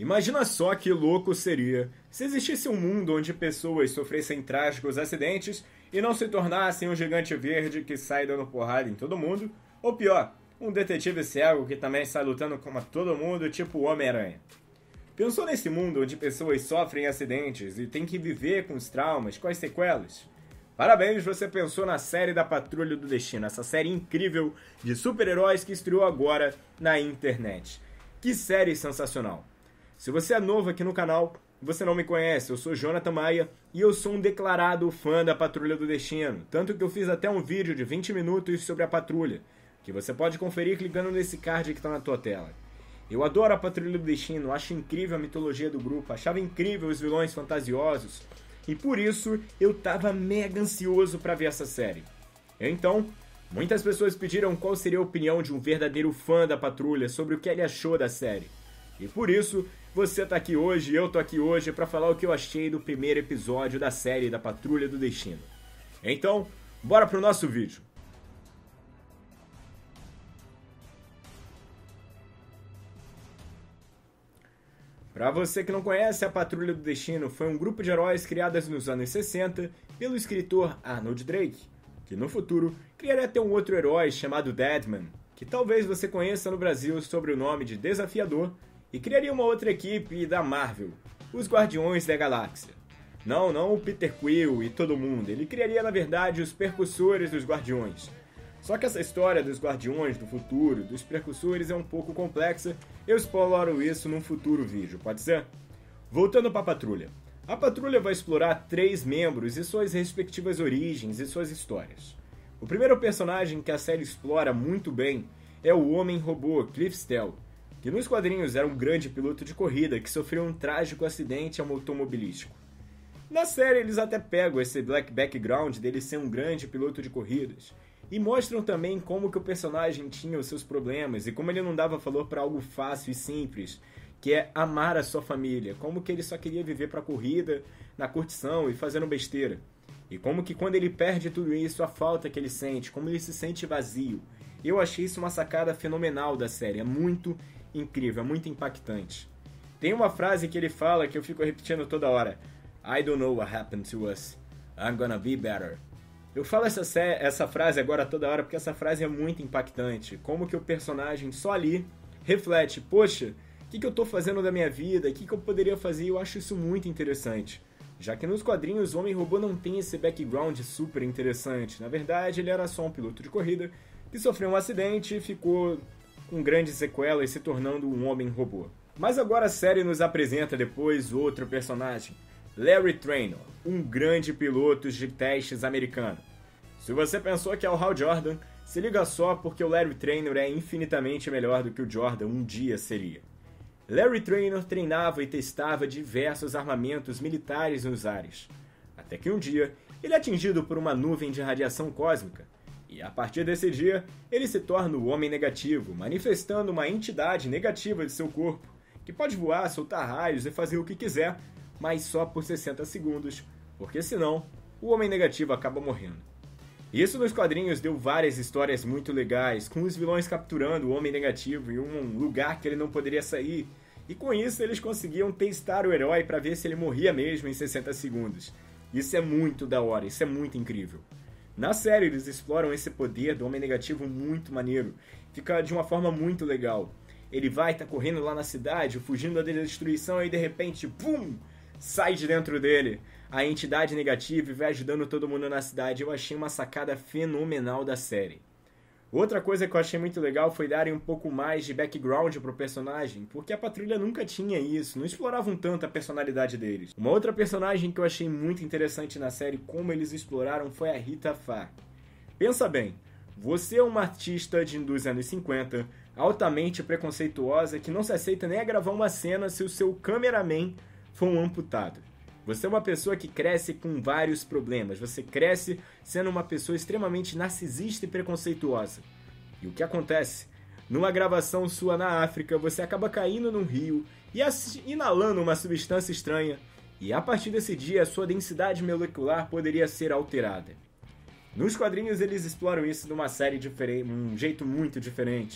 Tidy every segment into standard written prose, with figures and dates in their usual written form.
Imagina só que louco seria se existisse um mundo onde pessoas sofressem trágicos acidentes e não se tornassem um gigante verde que sai dando porrada em todo mundo, ou pior, um detetive cego que também sai lutando contra todo mundo, tipo o Homem-Aranha. Pensou nesse mundo onde pessoas sofrem acidentes e têm que viver com os traumas, com as sequelas? Parabéns, você pensou na série da Patrulha do Destino, essa série incrível de super-heróis que estreou agora na internet. Que série sensacional! Se você é novo aqui no canal, você não me conhece, eu sou Jonathan Maia e eu sou um declarado fã da Patrulha do Destino, tanto que eu fiz até um vídeo de 20 minutos sobre a Patrulha, que você pode conferir clicando nesse card que está na tua tela. Eu adoro a Patrulha do Destino, acho incrível a mitologia do grupo, achava incrível os vilões fantasiosos, e por isso eu tava mega ansioso para ver essa série. Então, muitas pessoas pediram qual seria a opinião de um verdadeiro fã da Patrulha sobre o que ele achou da série. E por isso, você tá aqui hoje e eu tô aqui hoje para falar o que eu achei do primeiro episódio da série da Patrulha do Destino. Então, bora pro nosso vídeo. Para você que não conhece, a Patrulha do Destino foi um grupo de heróis criados nos anos 60 pelo escritor Arnold Drake, que no futuro criaria até um outro herói chamado Deadman, que talvez você conheça no Brasil sob o nome de Desafiador, e criaria uma outra equipe da Marvel, os Guardiões da Galáxia. Não o Peter Quill e todo mundo, ele criaria na verdade os Percussores dos Guardiões. Só que essa história dos Guardiões do futuro, dos Percussores, é um pouco complexa, eu exploro isso num futuro vídeo, pode ser? Voltando para a Patrulha. A Patrulha vai explorar 3 membros e suas respectivas origens e suas histórias. O primeiro personagem que a série explora muito bem é o Homem-Robô Cliff Stell, que nos quadrinhos era um grande piloto de corrida que sofreu um trágico acidente automobilístico. Na série eles até pegam esse black background dele ser um grande piloto de corridas, e mostram também como que o personagem tinha os seus problemas e como ele não dava valor para algo fácil e simples, que é amar a sua família, como que ele só queria viver para a corrida, na curtição e fazendo besteira. E como que quando ele perde tudo isso, a falta que ele sente, como ele se sente vazio. Eu achei isso uma sacada fenomenal da série, é muito incrível, é muito impactante. Tem uma frase que ele fala que eu fico repetindo toda hora: I don't know what happened to us, I'm gonna be better. Eu falo essa frase agora toda hora porque essa frase é muito impactante. Como que o personagem só ali reflete, poxa, o que eu tô fazendo da minha vida? O que eu poderia fazer? Eu acho isso muito interessante. Já que nos quadrinhos o Homem-Robô não tem esse background super interessante. Na verdade, ele era só um piloto de corrida que sofreu um acidente e ficou com grandes sequelas, se tornando um Homem-Robô. Mas agora a série nos apresenta depois outro personagem, Larry Trainor, um grande piloto de testes americano. Se você pensou que é o Hal Jordan, se liga só porque o Larry Trainor é infinitamente melhor do que o Jordan um dia seria. Larry Trainor treinava e testava diversos armamentos militares nos ares, até que um dia ele é atingido por uma nuvem de radiação cósmica, e a partir desse dia ele se torna o Homem Negativo, manifestando uma entidade negativa de seu corpo, que pode voar, soltar raios e fazer o que quiser, mas só por 60 segundos, porque senão o Homem Negativo acaba morrendo. Isso nos quadrinhos deu várias histórias muito legais, com os vilões capturando o Homem Negativo em um lugar que ele não poderia sair, e com isso eles conseguiam testar o herói para ver se ele morria mesmo em 60 segundos. Isso é muito da hora, isso é muito incrível. Na série eles exploram esse poder do Homem Negativo muito maneiro, fica de uma forma muito legal. Ele vai estar correndo lá na cidade, fugindo da destruição e de repente, pum! Sai de dentro dele a entidade negativa e vai ajudando todo mundo na cidade. Eu achei uma sacada fenomenal da série. Outra coisa que eu achei muito legal foi darem um pouco mais de background pro personagem, porque a Patrulha nunca tinha isso, não exploravam tanto a personalidade deles. Uma outra personagem que eu achei muito interessante na série, como eles exploraram, foi a Rita Farr. Pensa bem, você é uma artista dos anos 50, altamente preconceituosa, que não se aceita nem a gravar uma cena se o seu cameraman for um amputado. Você é uma pessoa que cresce com vários problemas. Você cresce sendo uma pessoa extremamente narcisista e preconceituosa. E o que acontece? Numa gravação sua na África, você acaba caindo num rio e inalando uma substância estranha. E a partir desse dia, a sua densidade molecular poderia ser alterada. Nos quadrinhos, eles exploram isso de uma série diferente, um jeito muito diferente.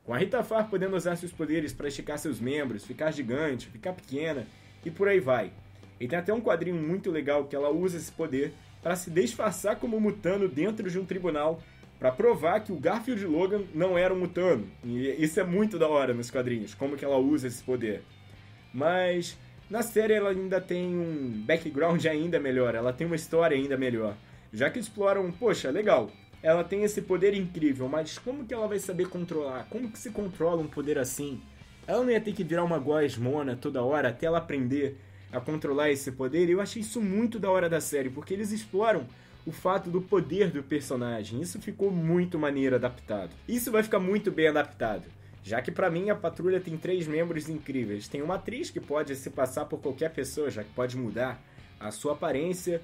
Com a Rita Farr podendo usar seus poderes para esticar seus membros, ficar gigante, ficar pequena e por aí vai. E tem até um quadrinho muito legal que ela usa esse poder para se disfarçar como mutano dentro de um tribunal para provar que o Garfield Logan não era um mutano. E isso é muito da hora nos quadrinhos, como que ela usa esse poder. Mas na série ela ainda tem um background ainda melhor, ela tem uma história ainda melhor. Já que exploram, poxa, legal, ela tem esse poder incrível, mas como que ela vai saber controlar? Como que se controla um poder assim? Ela não ia ter que virar uma gosmona toda hora até ela aprender a controlar esse poder? E eu achei isso muito da hora da série, porque eles exploram o fato do poder do personagem. Isso ficou muito maneiro adaptado. Isso vai ficar muito bem adaptado, já que pra mim a Patrulha tem 3 membros incríveis. Tem uma atriz que pode se passar por qualquer pessoa, já que pode mudar a sua aparência.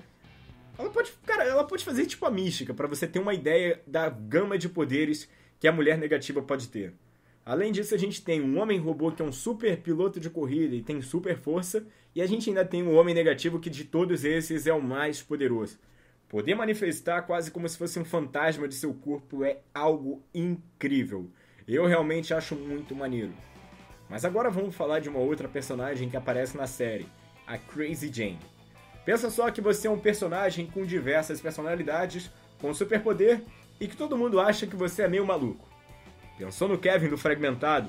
Ela pode fazer tipo a Mística, pra você ter uma ideia da gama de poderes que a mulher negativa pode ter. Além disso, a gente tem um homem-robô que é um super piloto de corrida e tem super força, e a gente ainda tem um homem negativo que de todos esses é o mais poderoso. Poder manifestar quase como se fosse um fantasma de seu corpo é algo incrível. Eu realmente acho muito maneiro. Mas agora vamos falar de uma outra personagem que aparece na série, a Crazy Jane. Pensa só que você é um personagem com diversas personalidades, com superpoder e que todo mundo acha que você é meio maluco. Pensou no Kevin do Fragmentado?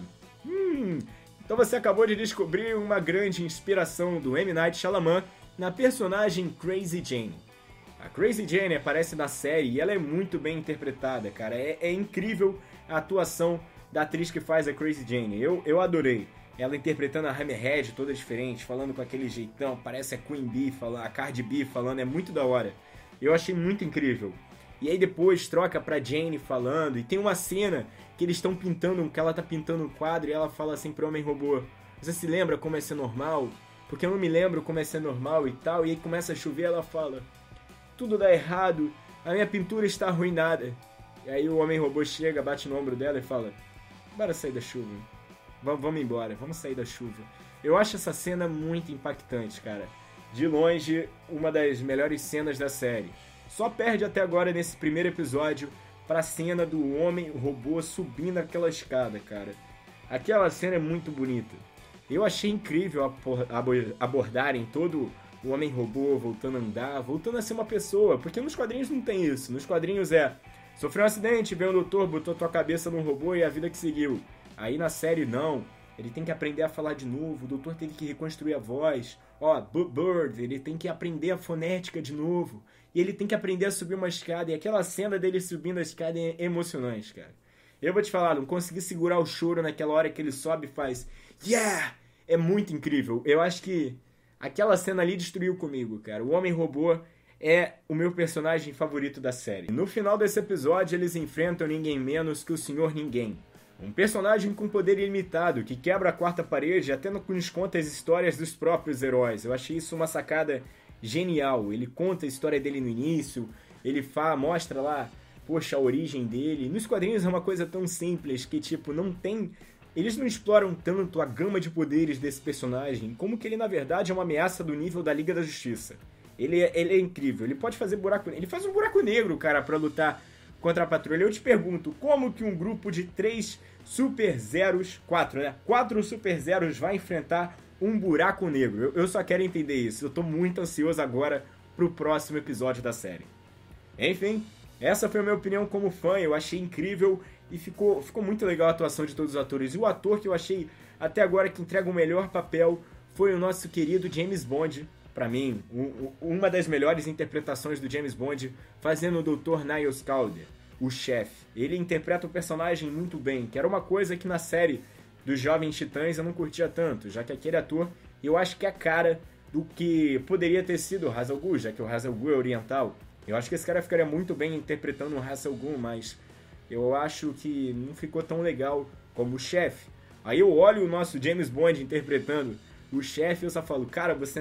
Então você acabou de descobrir uma grande inspiração do M. Night Shyamalan na personagem Crazy Jane. A Crazy Jane aparece na série e ela é muito bem interpretada, cara. É incrível a atuação da atriz que faz a Crazy Jane. Eu adorei. Ela interpretando a Hammerhead toda diferente, falando com aquele jeitão, parece a Queen Bee, a Cardi B falando, é muito da hora. Eu achei muito incrível. E aí depois troca pra Jane falando, e tem uma cena que eles estão pintando, que ela tá pintando um quadro e ela fala assim pro Homem-Robô: você se lembra como é ser normal? Porque eu não me lembro como é ser normal e tal. E aí começa a chover, ela fala: tudo dá errado, a minha pintura está arruinada. E aí o Homem-Robô chega, bate no ombro dela e fala: bora sair da chuva. Vamos embora, vamos sair da chuva. Eu acho essa cena muito impactante, cara. De longe, uma das melhores cenas da série. Só perde até agora nesse primeiro episódio pra cena do Homem-Robô subindo aquela escada, cara. Aquela cena é muito bonita. Eu achei incrível abordarem todo o Homem-Robô voltando a andar, voltando a ser uma pessoa, porque nos quadrinhos não tem isso. Nos quadrinhos sofreu um acidente, veio o doutor, botou tua cabeça num robô e a vida que seguiu. Aí na série não, ele tem que aprender a falar de novo, o doutor teve que reconstruir a voz. Bird, ele tem que aprender a fonética de novo, e ele tem que aprender a subir uma escada, e aquela cena dele subindo a escada é emocionante, cara. Eu vou te falar, não consegui segurar o choro naquela hora que ele sobe e faz yeah! É muito incrível. Eu acho que aquela cena ali destruiu comigo, cara. O Homem-Robô é o meu personagem favorito da série. No final desse episódio, eles enfrentam ninguém menos que o Sr. Ninguém. Um personagem com poder ilimitado, que quebra a quarta parede até nos conta as histórias dos próprios heróis. Eu achei isso uma sacada genial. Ele conta a história dele no início, ele mostra lá, poxa, a origem dele. Nos quadrinhos é uma coisa tão simples que, tipo, não tem... Eles não exploram tanto a gama de poderes desse personagem, como que ele, na verdade, é uma ameaça do nível da Liga da Justiça. Ele é incrível, ele pode fazer buraco... Ele faz um buraco negro, cara, pra lutar contra a Patrulha. Eu te pergunto, como que um grupo de 3 Super Zeros, 4, né? 4 Super Zeros vai enfrentar um buraco negro? Eu só quero entender isso. Eu tô muito ansioso agora pro próximo episódio da série. Enfim, essa foi a minha opinião como fã. Eu achei incrível e ficou muito legal a atuação de todos os atores. E o ator que eu achei até agora que entrega o melhor papel foi o nosso querido James Bond. Pra mim, uma das melhores interpretações do James Bond, fazendo o Dr. Niles Caulder, o chefe. Ele interpreta o personagem muito bem, que era uma coisa que na série dos Jovens Titãs eu não curtia tanto, já que aquele ator, eu acho que é a cara do que poderia ter sido o Ra's al Ghul, já que o Ra's al Ghul é oriental. Eu acho que esse cara ficaria muito bem interpretando o Ra's al Ghul, mas eu acho que não ficou tão legal como o chefe. Aí eu olho o nosso James Bond interpretando o chefe e eu só falo, cara, você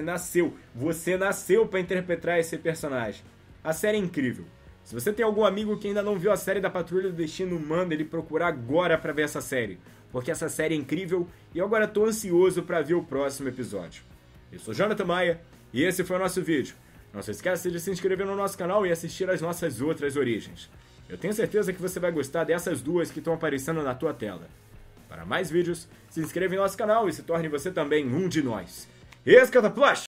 nasceu pra interpretar esse personagem. A série é incrível. Se você tem algum amigo que ainda não viu a série da Patrulha do Destino, manda ele procurar agora pra ver essa série, porque essa série é incrível e eu agora tô ansioso pra ver o próximo episódio. Eu sou Jonathan Maia e esse foi o nosso vídeo. Não se esqueça de se inscrever no nosso canal e assistir as nossas outras origens. Eu tenho certeza que você vai gostar dessas duas que estão aparecendo na tua tela. Para mais vídeos, se inscreva em nosso canal e se torne você também um de nós. Escata Plush!